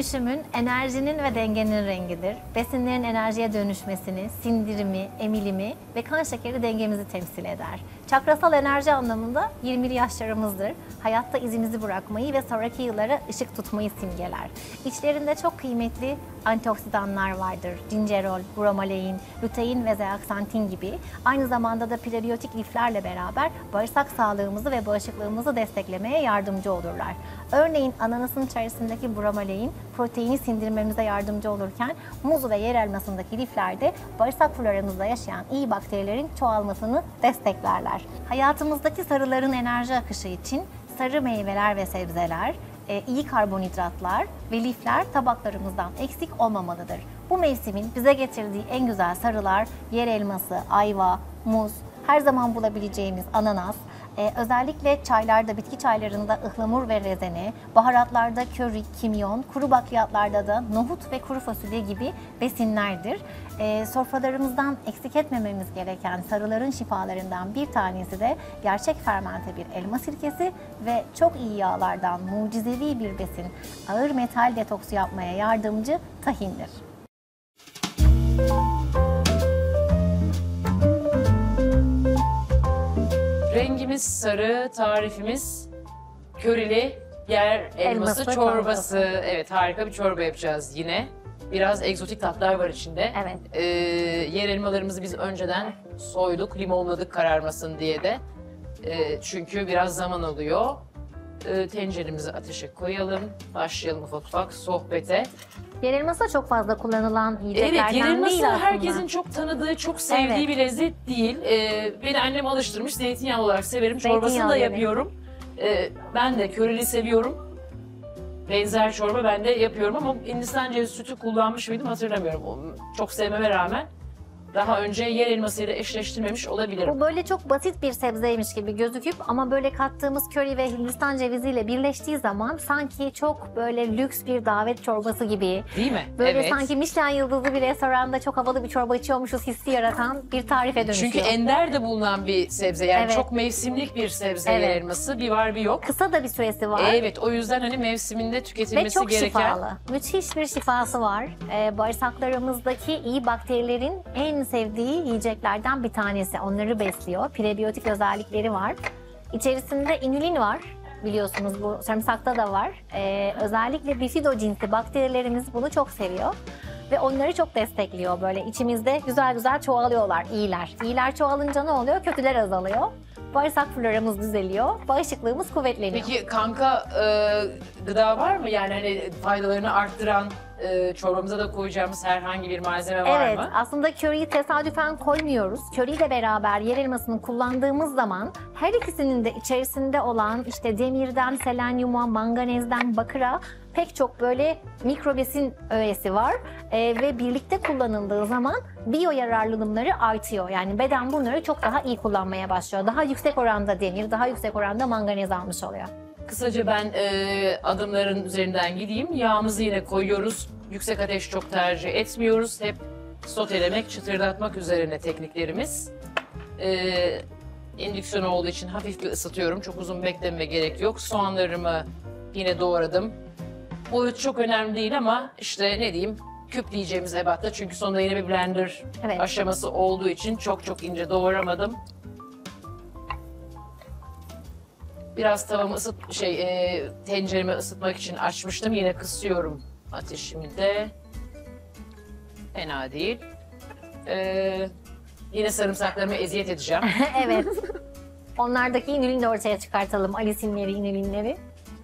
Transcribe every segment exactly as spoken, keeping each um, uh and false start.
dönüşümün, enerjinin ve dengenin rengidir. Besinlerin enerjiye dönüşmesini, sindirimi, emilimi ve kan şekeri dengemizi temsil eder. Çakrasal enerji anlamında yirmili yaşlarımızdır. Hayatta izimizi bırakmayı ve sonraki yıllara ışık tutmayı simgeler. İçlerinde çok kıymetli antioksidanlar vardır. Gingerol, bromelain, lutein ve zeaksantin gibi. Aynı zamanda da prebiyotik liflerle beraber bağırsak sağlığımızı ve bağışıklığımızı desteklemeye yardımcı olurlar. Örneğin ananasın içerisindeki bromelain proteini sindirmemize yardımcı olurken muz ve yer elmasındaki lifler de bağırsak floramızda yaşayan iyi bakterilerin çoğalmasını desteklerler. Hayatımızdaki sarıların enerji akışı için sarı meyveler ve sebzeler, iyi karbonhidratlar ve lifler tabaklarımızdan eksik olmamalıdır. Bu mevsimin bize getirdiği en güzel sarılar yer elması, ayva, muz, her zaman bulabileceğimiz ananas, Ee, özellikle çaylarda, bitki çaylarında ıhlamur ve rezene, baharatlarda köri, kimyon, kuru bakliyatlarda da nohut ve kuru fasulye gibi besinlerdir. Ee, sofralarımızdan eksik etmememiz gereken sarıların şifalarından bir tanesi de gerçek fermente bir elma sirkesi ve çok iyi yağlardan mucizevi bir besin, ağır metal detoksu yapmaya yardımcı tahindir. Rengimiz sarı, tarifimiz körili yer elması, Elması çorbası. çorbası. Evet, harika bir çorba yapacağız yine. Biraz egzotik tatlar var içinde. Evet. Ee, yer elmalarımızı biz önceden soyduk, limonladık kararmasın diye de. Ee, çünkü biraz zaman alıyor. Ee, tenceremizi ateşe koyalım, başlayalım ufak ufak sohbete. Yer elması da çok fazla kullanılan yiyeceklerden Evet, yer elması değil aslında. herkesin çok tanıdığı, çok sevdiği Evet. bir lezzet değil. Ee, beni annem alıştırmış, zeytinyağlı olarak severim. Çorbasını da Zeytinyağlı, evet. yapıyorum. Ee, ben de körili seviyorum. Benzer çorba ben de yapıyorum ama Hindistan cevizi sütü kullanmış mıydım hatırlamıyorum. Çok sevmeme rağmen daha önce yer elmasıyla eşleştirmemiş olabilirim. Bu böyle çok basit bir sebzeymiş gibi gözüküp ama böyle kattığımız köri ve Hindistan ceviziyle birleştiği zaman sanki çok böyle lüks bir davet çorbası gibi. Değil mi? Böyle Evet. sanki Michelin yıldızlı bir restoranda çok havalı bir çorba içiyormuşuz hissi yaratan bir tarife dönüşüyor. Çünkü ender de bulunan bir sebze, yani Evet. çok mevsimlik bir sebze yer Evet. elması, bir var bir yok. Kısa da bir süresi var. Evet, o yüzden hani mevsiminde Ve tüketilmesi çok gereken. şifalı. Müthiş bir şifası var. Ee, bağırsaklarımızdaki iyi bakterilerin en sevdiği yiyeceklerden bir tanesi. Onları besliyor. Prebiyotik özellikleri var. İçerisinde inülin var. Biliyorsunuz bu sarımsakta da var. Ee, özellikle bifido cinsi bakterilerimiz bunu çok seviyor. Ve onları çok destekliyor. Böyle içimizde güzel güzel çoğalıyorlar, iyiler. İyiler çoğalınca ne oluyor? Kötüler azalıyor. Bağırsak floramız düzeliyor, bağışıklığımız kuvvetleniyor. Peki kanka e, gıda var mı? Yani hani faydalarını arttıran, e, çorbamıza da koyacağımız herhangi bir malzeme var Evet, mı? aslında köriyi tesadüfen koymuyoruz. Köriyle beraber yer elmasını kullandığımız zaman her ikisinin de içerisinde olan işte demirden selenyuma, manganezden bakıra pek çok böyle mikrobesin öğesi var ee, ve birlikte kullanıldığı zaman biyo yararlılımları artıyor. Yani beden bunları çok daha iyi kullanmaya başlıyor. Daha yüksek oranda demir, daha yüksek oranda manganez almış oluyor. Kısaca ben e, adımların üzerinden gideyim. Yağımızı yine koyuyoruz. Yüksek ateş çok tercih etmiyoruz. Hep sotelemek, çıtırdatmak üzerine tekniklerimiz. E, indüksiyon olduğu için hafif bir ısıtıyorum. Çok uzun beklememe gerek yok. Soğanlarımı yine doğradım. Boyut çok önemli değil ama işte ne diyeyim, küpleyeceğimiz ebatta. Çünkü sonunda yine bir blender Evet. aşaması olduğu için çok çok ince doğramadım. Biraz tavamı ısıt, şey, e, tenceremi ısıtmak için açmıştım. Yine kısıyorum ateşimi de. Fena değil. Ee, yine sarımsaklarımı eziyet edeceğim. Evet. Onlardaki inülini de ortaya çıkartalım. Alisinleri, inülinleri.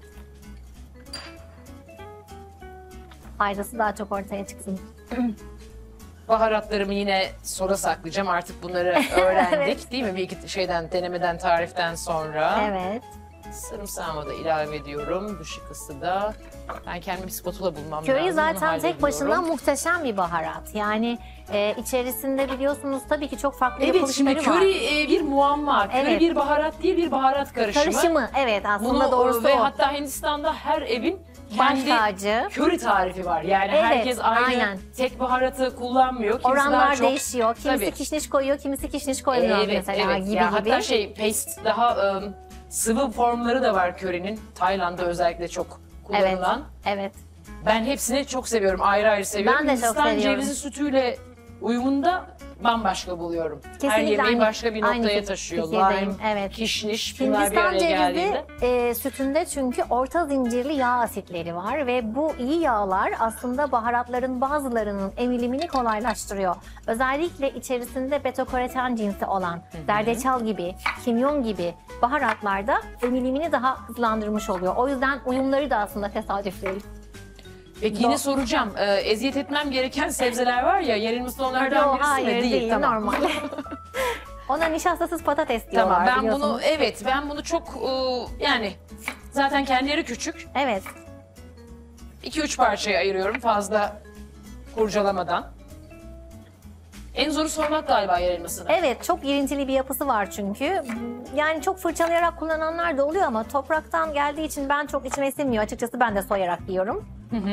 Faydası daha çok ortaya çıksın. Baharatlarımı yine sona saklayacağım. Artık bunları öğrendik Evet. değil mi? Bir iki şeyden, denemeden, tariften sonra. Evet. Sarımsağımı da ilave ediyorum. Düşük ısıda. Ben kendime bir spatula bulmam Köri lazım. zaten Onu tek başına hallediyorum. muhteşem bir baharat. Yani e, içerisinde biliyorsunuz tabii ki çok farklı Evet, yapılışları şimdi var. köri e, bir muamma. Köri Evet. bir baharat değil, bir baharat karışımı. Karışımı, evet aslında Bunu, doğrusu ve o. hatta Hindistan'da her evin Baş kendi tacı. köri tarifi var. Yani Evet, herkes aynı aynen. tek baharatı kullanmıyor. Kimisi daha Oranlar çok... değişiyor. Kimisi Tabii. kişniş koyuyor, kimisi kişniş koymuyor Evet, mesela evet. gibi Ya gibi. hatta şey paste daha ım, sıvı formları da var körinin. Tayland'da özellikle çok Evet, kullanılan. evet. Ben hepsini çok seviyorum, ayrı ayrı seviyorum. Ben de çok Hindistan seviyorum. cevizi sütüyle uyumunda bambaşka buluyorum. Her Kesinlikle yemeği aynı- başka bir aynı noktaya fik- taşıyor. fikirdeyim, Lime, evet. kişniş bunlar bir Hindistan araya cevizi geldiğinde. e, sütünde çünkü orta zincirli yağ asitleri var ve bu iyi yağlar aslında baharatların bazılarının emilimini kolaylaştırıyor. Özellikle içerisinde beta-karoten cinsi olan zerdeçal gibi, kimyon gibi baharatlarda emilimini daha hızlandırmış oluyor. O yüzden uyumları da aslında tesadüf değil. Peki yine soracağım. Ee, eziyet etmem gereken sebzeler var ya, yenilmesi onlardan Yo, birisi hayır mi? değil, Değil, tamam. normal. Ona nişastasız patates diyorlar, Tamam, ben biliyorsunuz. bunu evet ben bunu çok e, yani zaten kendileri küçük. Evet. iki üç parçaya ayırıyorum fazla kurcalamadan. En zoru sormak galiba yer elmasını. Evet, çok girintili bir yapısı var çünkü. Yani çok fırçalayarak kullananlar da oluyor ama topraktan geldiği için ben çok içime sinmiyor. Açıkçası ben de soyarak yiyorum.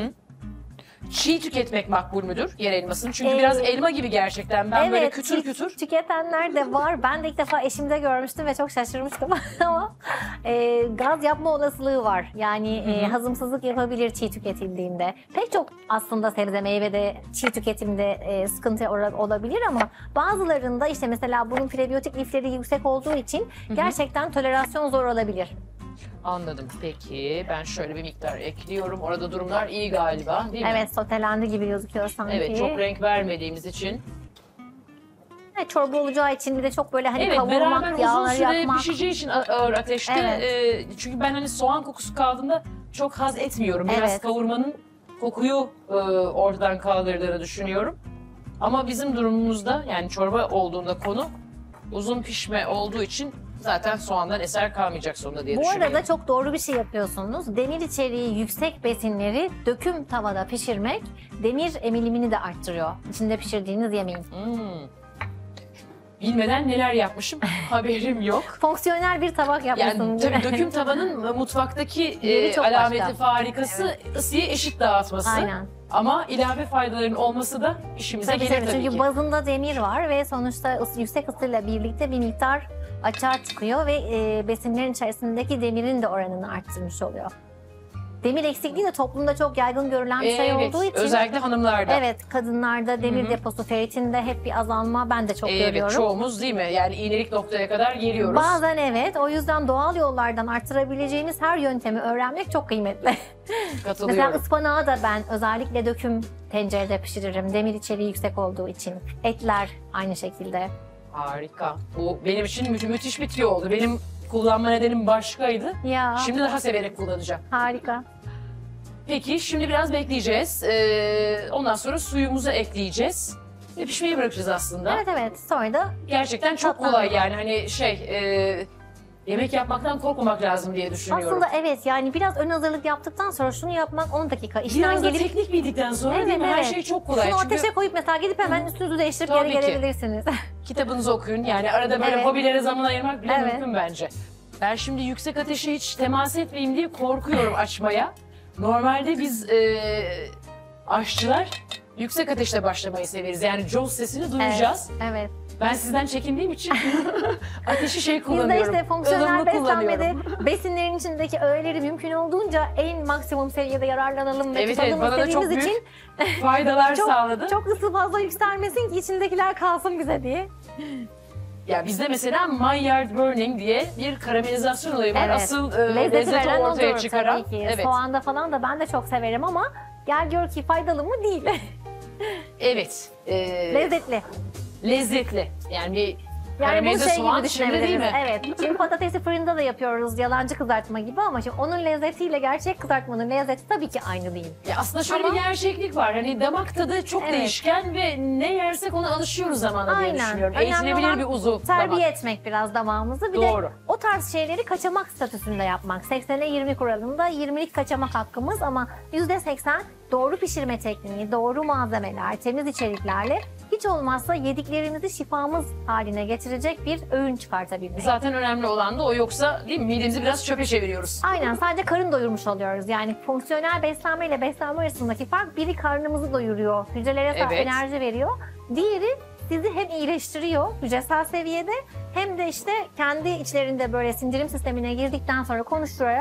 Çiğ tüketmek makbul müdür yer elmasını? Çünkü Ee, biraz elma gibi gerçekten. Ben böyle kütür tü- kütür. tüketenler de var. Ben de ilk defa eşimde görmüştüm ve çok şaşırmıştım ama e, gaz yapma olasılığı var. Yani e, hazımsızlık yapabilir çiğ tüketildiğinde. Pek çok aslında sebze meyvede çiğ tüketimde e, sıkıntı ora- olabilir ama bazılarında işte mesela bunun prebiyotik lifleri yüksek olduğu için gerçekten tolerasyon zor olabilir. Anladım. Peki ben şöyle bir miktar ekliyorum. Orada durumlar iyi galiba değil mi? Evet, sotelendi gibi gözüküyor sanki. Evet, çok renk vermediğimiz için. Evet, çorba olacağı için bir de çok böyle hani Evet, beraber kavurmak, uzun yağları süre yakmak. pişeceği için a- ağır ateşte. Evet. e, çünkü ben hani soğan kokusu kaldığında çok haz etmiyorum. Biraz Evet. kavurmanın kokuyu e, ortadan kaldırdığını düşünüyorum. Ama bizim durumumuzda yani çorba olduğunda konu uzun pişme olduğu için zaten soğandan eser kalmayacak sonunda diye Bu düşünüyorum. arada çok doğru bir şey yapıyorsunuz. Demir içeriği yüksek besinleri döküm tavada pişirmek demir emilimini de arttırıyor. İçinde pişirdiğiniz yemeğin. Hmm. Bilmeden neler yapmışım haberim yok. Fonksiyonel bir tabak Yani yapmışsınız. dö- döküm tavanın mutfaktaki Yeri e, çok alameti başka. farikası ısıyı eşit dağıtması. Aynen. Ama ilave faydaların olması da işimize Tabii gelir tabii. tabii Çünkü ki. bazında demir var ve sonuçta ıs- yüksek ısıyla birlikte bir miktar açığa çıkıyor ve e, besinlerin içerisindeki demirin de oranını arttırmış oluyor. Demir eksikliği de toplumda çok yaygın görülen bir şey Evet, olduğu için. özellikle hanımlarda. Evet, kadınlarda demir deposu, feritinde hep bir azalma ben de çok Evet, görüyorum. çoğumuz değil mi? Yani iğnelik noktaya kadar geliyoruz. Bazen evet, o yüzden doğal yollardan arttırabileceğimiz her yöntemi öğrenmek çok kıymetli. Mesela Katılıyorum. ıspanağı da ben özellikle döküm tencerede pişiririm. Demir içeriği yüksek olduğu için. Etler aynı şekilde. Harika. Bu benim için mü- müthiş bir tüyo oldu. Benim kullanma nedenim başkaydı. Ya Şimdi daha severek kullanacağım. harika. Peki şimdi biraz bekleyeceğiz. Ee, ondan sonra suyumuzu ekleyeceğiz. Ve pişmeyi bırakacağız aslında. Evet evet, sonra da Gerçekten çok Tatlandırma. kolay yani hani şey e, yemek yapmaktan korkmamak lazım diye düşünüyorum. aslında evet yani biraz ön hazırlık yaptıktan sonra şunu yapmak on dakika. İşten Biraz da gelip teknik bildikten sonra Evet, değil mi? Her evet. şey çok kolay. şunu Çünkü ateşe koyup mesela gidip hemen üstünüzü değiştirip Tabii geri ki. gelebilirsiniz. kitabınızı okuyun. Yani arada böyle Evet. hobilere zaman ayırmak bile Evet. mümkün bence. Ben şimdi yüksek ateşe hiç temas etmeyeyim diye korkuyorum açmaya. Normalde biz e, aşçılar yüksek ateşte başlamayı severiz. Yani coz sesini duyacağız. Evet, evet. Ben sizden çekindiğim için ateşi şey Biz de kullanıyorum. işte fonksiyonel ılımlı beslenmede kullanıyorum. besinlerin içindeki öğeleri mümkün olduğunca en maksimum seviyede yararlanalım ve Evet, tutalım evet, bana da çok istediğimiz büyük için faydalar çok, sağladı. çok ısı fazla yükselmesin ki içindekiler kalsın bize diye. Ya bizde mesela Maillard Burning diye bir karamelizasyon olayı var. Evet. Asıl e, Lezzeti lezzeti veren ortaya odur çıkaran. tabii ki. Evet. Soğanda falan da ben de çok severim ama gel gör ki faydalı mı değil. Evet. E, Lezzetli. lezzetli. Yani bir Yani bu karamelize şey soğan gibi şimdi değil düşünebiliriz. mi? Evet. Şimdi patatesi fırında da yapıyoruz yalancı kızartma gibi ama şimdi onun lezzetiyle gerçek kızartmanın lezzeti tabii ki aynı değil. Ya aslında şöyle Ama- bir gerçeklik var. Hani damak tadı çok Evet. değişken ve ne yersek ona alışıyoruz zamanla diye Aynen. düşünüyorum. Önemli Eğitilebilir olan bir uzu Terbiye damak. etmek biraz damağımızı. Bir Doğru. de o tarz şeyleri kaçamak statüsünde yapmak. seksene yirmi kuralında yirmilik kaçamak hakkımız ama yüzde seksen doğru pişirme tekniği, doğru malzemeler, temiz içeriklerle hiç olmazsa yediklerimizi şifamız haline getirecek bir öğün çıkartabilmek. Zaten önemli olan da o, yoksa değil mi? Midemizi biraz çöpe çeviriyoruz. Aynen, sadece karın doyurmuş oluyoruz. Yani fonksiyonel beslenme ile beslenme arasındaki fark, biri karnımızı doyuruyor, hücrelere Evet. enerji veriyor. Diğeri sizi hem iyileştiriyor hücresel seviyede hem de işte kendi içlerinde böyle sindirim sistemine girdikten sonra konuşturarak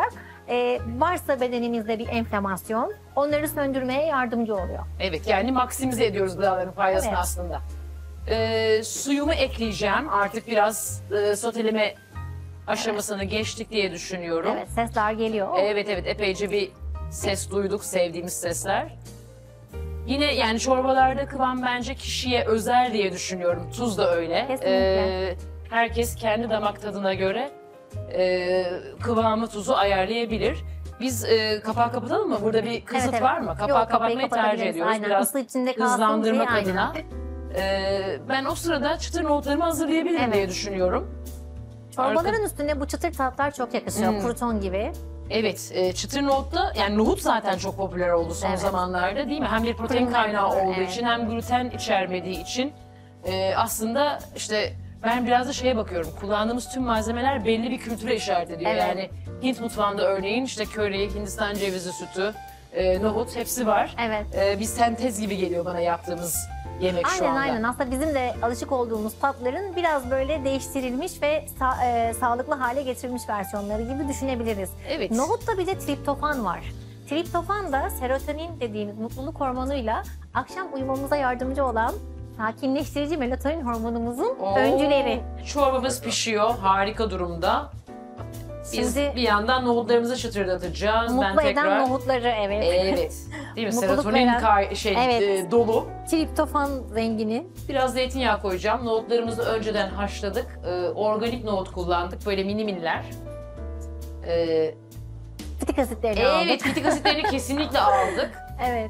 e, varsa bedenimizde bir enflamasyon, onları söndürmeye yardımcı oluyor. Evet, yani maksimize ediyoruz gıdaların faydasını Evet. aslında. Ee, suyumu ekleyeceğim. Artık biraz e, soteleme aşamasını geçtik diye düşünüyorum. Evet, sesler geliyor. Evet evet epeyce bir ses duyduk, sevdiğimiz sesler. Yine yani çorbalarda kıvam bence kişiye özel diye düşünüyorum. Tuz da öyle. Kesinlikle. Ee, herkes kendi damak tadına göre e, kıvamı, tuzu ayarlayabilir. Biz e, kapağı kapatalım mı? Burada bir kısıt Evet, evet. var mı? Kapağı Yok, kapıyı kapatmayı tercih kapatabiliriz. ediyoruz. Aynen. Biraz Isı içinde kalsın hızlandırmak diye, adına. aynen. Ee, ben o sırada çıtır nohutlarımı hazırlayabilirim Evet. diye düşünüyorum. Çorbaların üstüne bu çıtır tatlar çok yakışıyor. Hmm. Kruton gibi. Evet, e, çıtır nohutta, yani nohut zaten çok popüler oldu son Evet. zamanlarda değil mi? Hem bir protein Protein kaynağı kaynağı, olduğu evet. için hem gluten içermediği için e, aslında işte ben biraz da şeye bakıyorum. Kullandığımız tüm malzemeler belli bir kültüre işaret ediyor. Evet. Yani Hint mutfağında örneğin işte köri, Hindistan cevizi sütü, e, nohut hepsi var. Evet. E, bir sentez gibi geliyor bana yaptığımız yemek şu Aynen anda. aynen. Aslında bizim de alışık olduğumuz tatların biraz böyle değiştirilmiş ve sa- e, sağlıklı hale getirilmiş versiyonları gibi düşünebiliriz. Evet. Nohutta bir de triptofan var. Triptofan da serotonin dediğimiz mutluluk hormonuyla akşam uyumamıza yardımcı olan sakinleştirici melatonin hormonumuzun Oo, öncüleri. Çorbamız pişiyor, harika durumda. Biz Şimdi bir yandan nohutlarımızı çıtırdatacağız. mutlu ben eden tekrar... nohutları evet. Evet. Değil mi? Mutluluk Serotonin veren- kay- şey Evet. e, dolu. Triptofan zengini. Biraz zeytinyağı koyacağım. Nohutlarımızı önceden haşladık. Ee, organik nohut kullandık. Böyle mini miniler. Ee, Fitik asitlerini aldık. evet, fitik asitlerini kesinlikle aldık. Evet.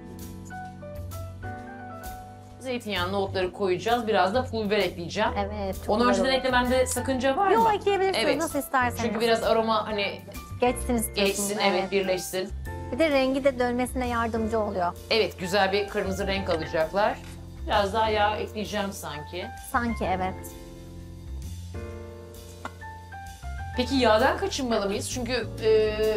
Zeytinyağlı nohutları koyacağız. Biraz da pul biber ekleyeceğim. Evet. çok Onu güzel önceden olur. eklememde sakınca var mı? Yok ekleyebilirsiniz Evet. nasıl isterseniz. Çünkü biraz aroma hani geçsin istiyorsunuz. geçsin, evet, birleşsin. Bir de rengi de dönmesine yardımcı oluyor. Evet, güzel bir kırmızı renk alacaklar. Biraz daha yağ ekleyeceğim sanki. Sanki evet. Peki yağdan kaçınmalı mıyız? Çünkü e,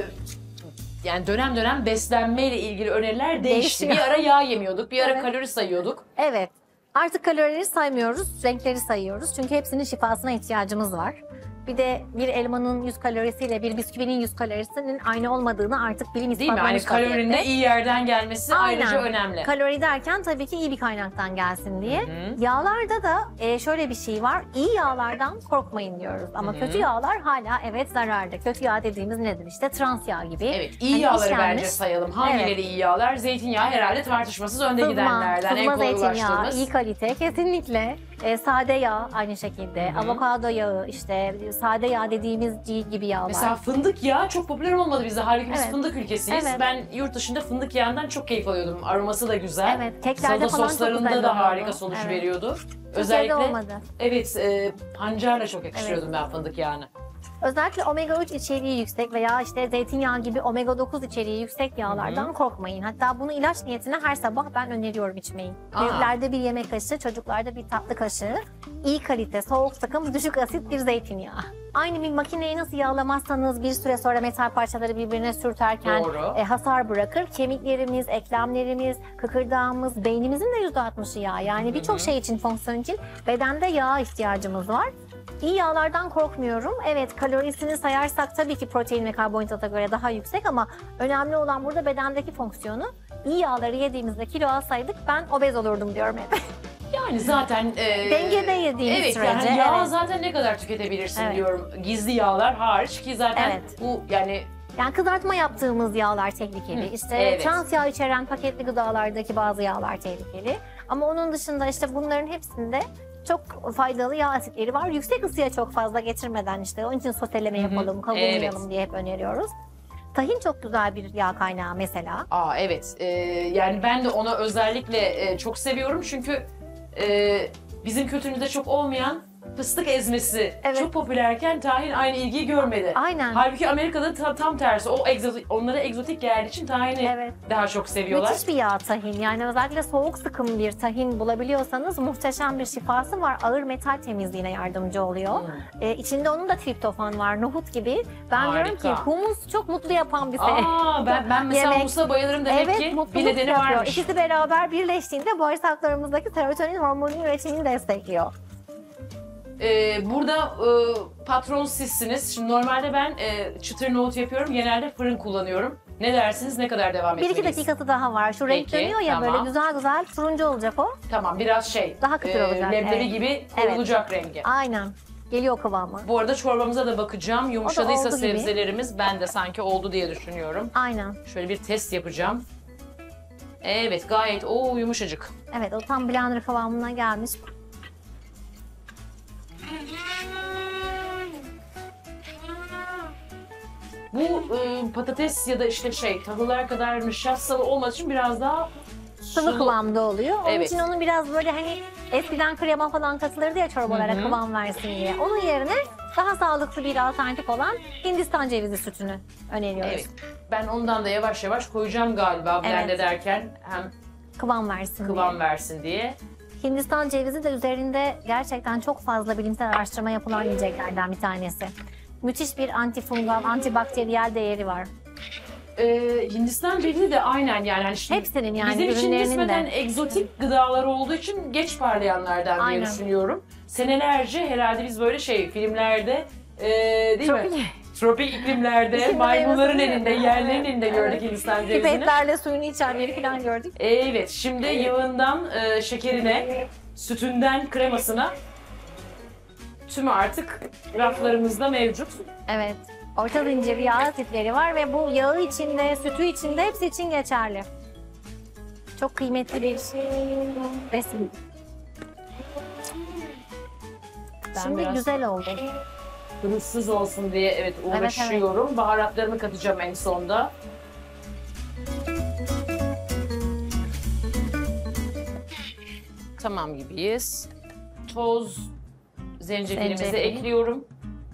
yani dönem dönem beslenmeyle ilgili öneriler değişti. Değişiyor. Bir ara yağ yemiyorduk, bir ara Evet. kalori sayıyorduk. Evet. Artık kalorileri saymıyoruz, renkleri sayıyoruz. Çünkü hepsinin şifasına ihtiyacımız var. Bir de bir elmanın yüz kalorisiyle bir bisküvinin yüz kalorisinin aynı olmadığını artık bilim Değil mi? Yani ispatlamış kalorinin de vaziyette. iyi yerden gelmesi Aynen. ayrıca önemli. Kalori derken tabii ki iyi bir kaynaktan gelsin diye. Hı hı. Yağlarda da e, şöyle bir şey var. İyi yağlardan korkmayın diyoruz. Ama Hı hı. kötü yağlar hala evet zararlı. Kötü yağ dediğimiz nedir? İşte trans yağ gibi. Evet, iyi Hani yağları işlenmiş- bence sayalım. Hangileri Evet. iyi yağlar? Zeytinyağı herhalde tartışmasız önde Sızma, gidenlerden, en sızma kolay zeytinyağı, ulaştığımız. iyi kalite kesinlikle. E, sade yağ aynı şekilde. Hı hı. Avokado yağı işte sade yağ dediğimiz G gibi yağlar. Mesela fındık yağı çok popüler olmadı bizde. Halbuki biz Evet. fındık ülkesiyiz. Evet. Ben yurt dışında fındık yağından çok keyif alıyordum. Aroması da güzel. Evet, keklerde Salata falan çok soslarında güzel da oluyordu. harika sonuç Evet. veriyordu. Türkiye'de Özellikle olmadı. evet, e, pancarla çok yakıştırıyordum ben fındık yağını. Özellikle omega üç içeriği yüksek veya işte zeytinyağı gibi omega dokuz içeriği yüksek yağlardan korkmayın. Hatta bunu ilaç niyetine her sabah ben öneriyorum içmeyi. Aa. Büyüklerde bir yemek kaşığı, çocuklarda bir tatlı kaşığı. İyi kalite, soğuk sıkım, düşük asit bir zeytinyağı. Aynı bir makineyi nasıl yağlamazsanız bir süre sonra metal parçaları birbirine sürterken Doğru. e, hasar bırakır. Kemiklerimiz, eklemlerimiz, kıkırdağımız, beynimizin de yüzde altmışı yağ. Yani birçok şey için, fonksiyon için bedende yağa ihtiyacımız var. İyi yağlardan korkmuyorum. Evet, kalorisini sayarsak tabii ki protein ve karbonhidrata göre daha yüksek ama önemli olan burada bedendeki fonksiyonu. İyi yağları yediğimizde kilo alsaydık ben obez olurdum diyorum hep. Yani zaten e, Dengede yediğimiz evet, sürece, yani yağ evet. zaten ne kadar tüketebilirsin Evet. diyorum. Gizli yağlar hariç ki zaten Evet. bu yani Yani kızartma yaptığımız yağlar tehlikeli. Hı, İşte evet. trans yağ içeren paketli gıdalardaki bazı yağlar tehlikeli. Ama onun dışında işte bunların hepsinde çok faydalı yağ asitleri var. Yüksek ısıya çok fazla getirmeden işte onun için soteleme Hı hı, yapalım, kavurmayalım evet. diye hep öneriyoruz. Tahin çok güzel bir yağ kaynağı mesela. aa evet, e, yani ben de onu özellikle e, çok seviyorum çünkü e, bizim kültürümüzde çok olmayan fıstık ezmesi Evet. çok popülerken tahin aynı ilgiyi görmedi. Aynen. Halbuki Amerika'da ta- tam tersi. O egzotik, onlara egzotik geldiği için tahini Evet. daha çok seviyorlar. Müthiş bir yağ tahin. Yani özellikle soğuk sıkım bir tahin bulabiliyorsanız muhteşem bir şifası var. Ağır metal temizliğine yardımcı oluyor. Hmm. Ee, içinde onun da triptofan var, nohut gibi. Ben diyorum ki Harika. humus çok mutlu yapan bir şey. Aa, ben, ben mesela Yemek. humusa bayılırım demek Evet, ki bir mutluluk nedeni yapıyor. varmış. İkisi beraber birleştiğinde bağırsaklarımızdaki serotonin hormonunun üretimini destekliyor. Ee, burada e, patron sizsiniz. Şimdi normalde ben e, çıtır nohut yapıyorum. Genelde fırın kullanıyorum. Ne dersiniz? Ne kadar devam Bir iki etmeliyiz? dakikası daha var. Şu renk Peki, dönüyor ya tamam. böyle güzel güzel turuncu olacak o. Tamam, biraz şey. Daha kıtır olacak, Leblebi evet. gibi koyulacak rengi. Aynen. Geliyor kıvamı. Bu arada çorbamıza da bakacağım. Yumuşadıysa oldu gibi. sebzelerimiz ben de sanki oldu diye düşünüyorum. Aynen. Şöyle bir test yapacağım. Evet, gayet o yumuşacık. Evet, o tam blender kıvamına gelmiş. Bu e, patates ya da işte şey tahıllar kadar nişastalı olmadığı için biraz daha Sıvı sulu. kıvamda oluyor. Onun Evet. için onun biraz böyle hani eskiden krema falan katılırdı ya çorbalara Hı hı. kıvam versin diye. Onun yerine daha sağlıklı bir alternatif olan Hindistan cevizi sütünü öneriyoruz. Evet. Ben ondan da yavaş yavaş koyacağım galiba blend Evet. ederken hem Kıvam versin kıvam diye. versin diye. Hindistan cevizi de üzerinde gerçekten çok fazla bilimsel araştırma yapılan yiyeceklerden bir tanesi. Müthiş bir antifungal, antibakteriyel değeri var. Ee, Hindistan cevizi de aynen yani. Hani şimdi Hepsinin yani bizim için ürünlerinin nispeten de. egzotik gıdalar olduğu için geç parlayanlardan diye Aynen. düşünüyorum. Senelerce herhalde biz böyle şey filmlerde e, değil Tropik. mi? Tropik iklimlerde İsimli maymunların meyvesi elinde, değil mi? yerlerin elinde gördük Evet. Hindistan cevizini. Pipetlerle suyunu içenleri falan gördük. Evet, şimdi yağından e, şekerine, sütünden kremasına tümü artık raflarımızda mevcut. Evet. Orta zincir yağ asitleri var ve bu yağı içinde, sütü içinde hepsi için geçerli. Çok kıymetli bir besin. Ben Şimdi biraz güzel oldu. pürüzsüz olsun diye evet uğraşıyorum. Baharatlarımı katacağım en sonda. Tamam gibiyiz. Toz zencefilimizi Zencefil. ekliyorum.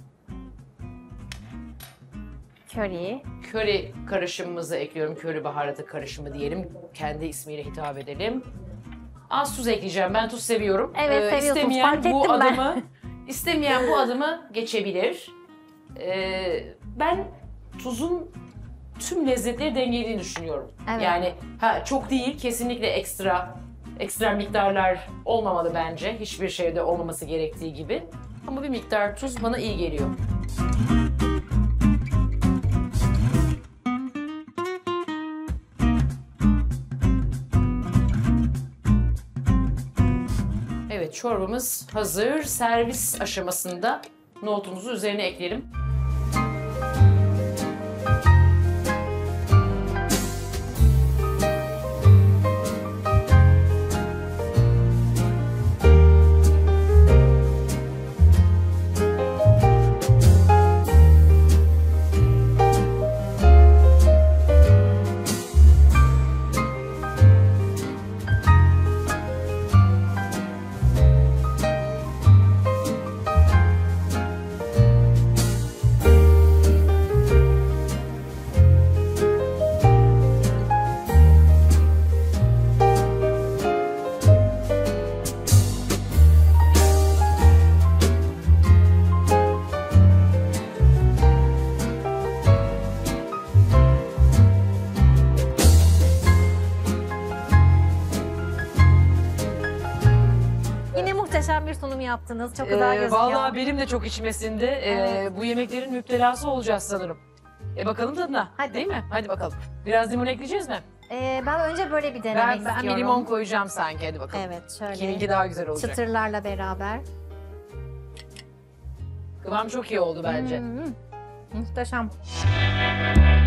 Köri. Köri karışımımızı ekliyorum. Köri baharatı karışımı diyelim. Kendi ismiyle hitap edelim. Az tuz ekleyeceğim. Ben tuz seviyorum. Evet, seviyorsunuz. İstemeyen Fark bu ettim ben. adımı, istemeyen bu adımı geçebilir. Ee, ben tuzun tüm lezzetleri dengelediğini düşünüyorum. Evet. Yani ha çok değil, kesinlikle ekstra ekstra miktarlar olmamalı bence. Hiçbir şeyde olmaması gerektiği gibi. Ama bir miktar tuz bana iyi geliyor. Evet, çorbamız hazır. Servis aşamasında nohutumuzu üzerine ekleyelim. Yine muhteşem bir sunum yaptınız. Çok güzel Ee, gözüküyor. vallahi benim de çok içmesinde. Ee, Evet. bu yemeklerin müptelası olacağız sanırım. E bakalım tadına. Hadi. Değil mi? Hadi bakalım. Biraz limon ekleyeceğiz mi? Ee, ben önce böyle bir denemek Ben, ben istiyorum. bir limon koyacağım sanki. Hadi bakalım. Evet, şöyle Kiminki daha güzel olacak. çıtırlarla beraber. Kıvam çok iyi oldu bence. Hmm, muhteşem.